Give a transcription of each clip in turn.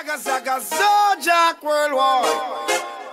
Saga, saga, so Jack Worldwide.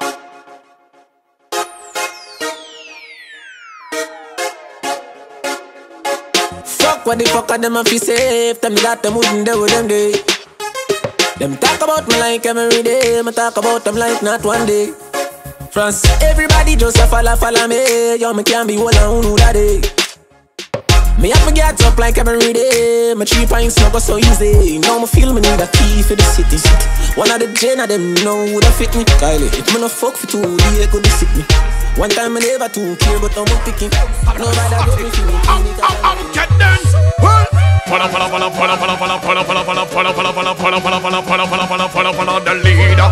Fuck what the fuck are them a fi safe. Tell me that them wouldn't do them day. Them talk about me like every day. Me talk about them like not one day. France, everybody just a follow me. Yo, me can't be one on who that day. Me have to get up like every day. My 3 pints not go so easy. Now me feel me need a key for the city. One of the gen of them know who that fit me. Kylie, if me no fuck for 2 days, could sick me. One time I never too care, but I'm picking. Nobody got me feeling. Get done. The leader.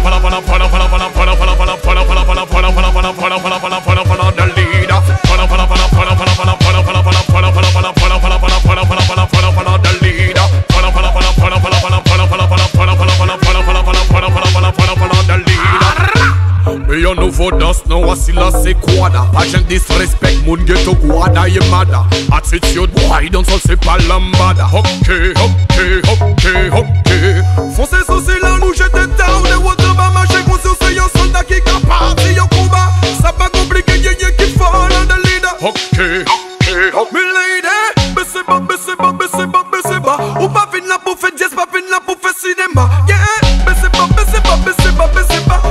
Me a nouveau danse, non wasila c'est quada. Agent disrespect, moun ghetto guada ye mada. Attitude boy, don't all c'est pas lambada. Ok, ok, ok, ok. Foncez sur ces là, nous j'étais down. Et what the va marcher, qu'on sur c'est un soldat qui capable. Si y'a combat, ça pas compliqué, y'a qui fall on the leader. Ok, ok, ok. Me lady, baissez bas, baissez bas, baissez bas, baissez bas. Ou pas fin là pour faire jazz, pas fin là pour faire cinéma. Yeah, baissez bas, baissez bas, baissez bas, baissez bas.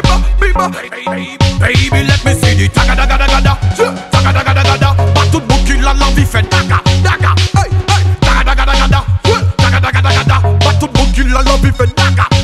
Baby, let me see the taga daga daga da, taga daga daga da. Batout bouki la vie fait daga daga, hey hey. Taga daga daga da, taga daga daga da. Batout bouki la vie fait daga.